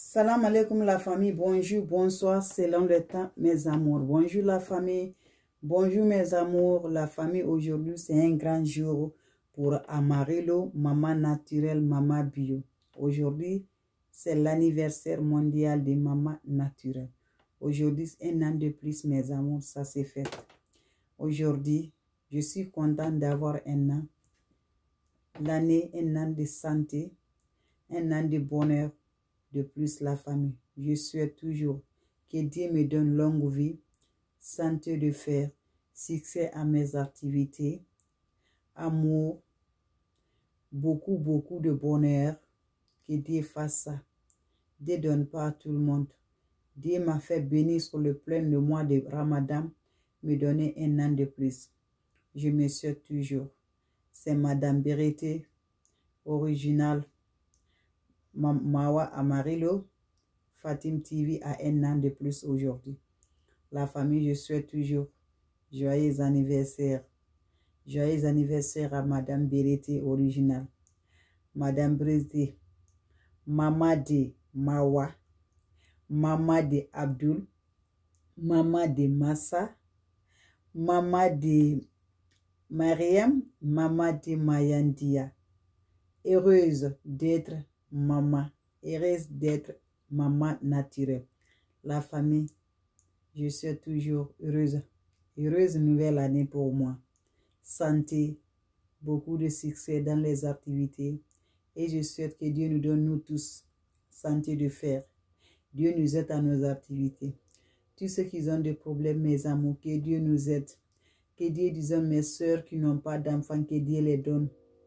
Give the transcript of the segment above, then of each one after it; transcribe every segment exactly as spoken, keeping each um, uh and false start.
Salam alaikum la famille, bonjour, bonsoir, selon le temps, mes amours. Bonjour la famille, bonjour mes amours. La famille, aujourd'hui, c'est un grand jour pour Amarillo, maman naturelle, maman bio. Aujourd'hui, c'est l'anniversaire mondial de maman naturelle. Aujourd'hui, c'est un an de plus, mes amours, ça s'est fait. Aujourd'hui, je suis contente d'avoir un an. L'année, un an de santé, un an de bonheur. De plus la famille. Je souhaite toujours que Dieu me donne longue vie, santé de fer, succès à mes activités, amour, beaucoup, beaucoup de bonheur. Que Dieu fasse ça. Dieu ne donne pas à tout le monde. Dieu m'a fait bénir sur le plein le mois de Ramadan, me donner un an de plus. Je me souhaite toujours. C'est Madame Berete, originale. Mawa Amarillo, Fatim T V a un an de plus aujourd'hui. La famille, je souhaite toujours joyeux anniversaire. Joyeux anniversaire à Madame Berete originale. Madame Berete, Maman de Mawa, Maman de Abdul, Maman de Massa, Maman de Mariam, Maman de Mayandia. Heureuse d'être maman, heureuse d'être maman naturelle. La famille, je suis toujours heureuse. Heureuse nouvelle année pour moi. Santé, beaucoup de succès dans les activités. Et je souhaite que Dieu nous donne, nous tous, santé de fer. Dieu nous aide à nos activités. Tous ceux qui ont des problèmes, mes amours, que Dieu nous aide. Que Dieu dise à mes soeurs qui n'ont pas d'enfants, que Dieu les donne.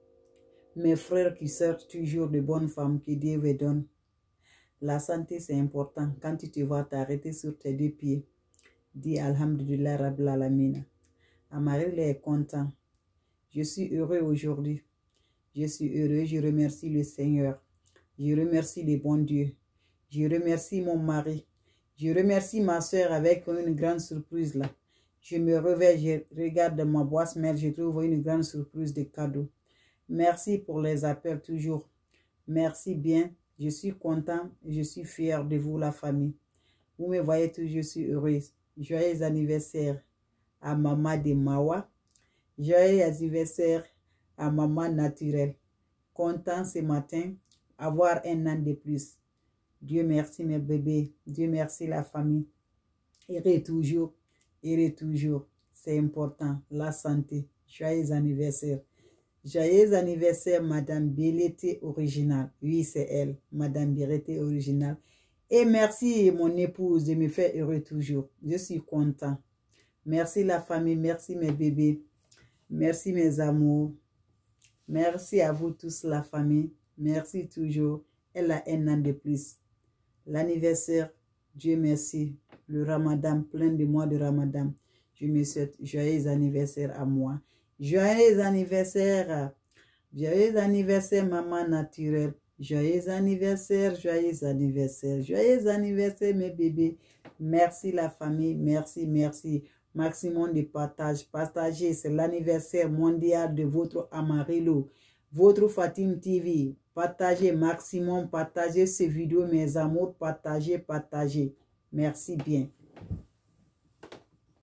Mes frères qui cherchent toujours de bonnes femmes, que Dieu vous donne. La santé, c'est important. Quand tu te vois t'arrêter sur tes deux pieds, dis Alhamdulillah Rabbil Alamina. Amarillo est content. Je suis heureux aujourd'hui. Je suis heureux. Je remercie le Seigneur. Je remercie le bon Dieu. Je remercie mon mari. Je remercie ma soeur avec une grande surprise là. Je me réveille, je regarde ma boîte mail, je trouve une grande surprise de cadeaux. Merci pour les appels toujours. Merci bien. Je suis content et je suis fier de vous, la famille. Vous me voyez toujours, je suis heureuse. Joyeux anniversaire à Maman de Mawa. Joyeux anniversaire à Maman naturelle. Content ce matin, avoir un an de plus. Dieu merci mes bébés. Dieu merci la famille. Heureux toujours, heureux toujours. C'est important, la santé. Joyeux anniversaire. Joyeux anniversaire, Madame Berete originale. Oui, c'est elle, Madame Berete originale. Et merci, mon épouse, de me faire heureux toujours. Je suis content. Merci la famille, merci mes bébés. Merci mes amours. Merci à vous tous, la famille. Merci toujours. Elle a un an de plus. L'anniversaire, Dieu merci. Le Ramadan, plein de mois de Ramadan. Je me souhaite joyeux anniversaire à moi. Joyeux anniversaire, joyeux anniversaire maman naturelle, joyeux anniversaire, joyeux anniversaire, joyeux anniversaire mes bébés. Merci la famille, merci, merci. Maximum de partage, partagez, c'est l'anniversaire mondial de votre Amarillo, votre Fatim T V. Partagez maximum, partagez ces vidéos mes amours, partagez, partagez. Merci bien.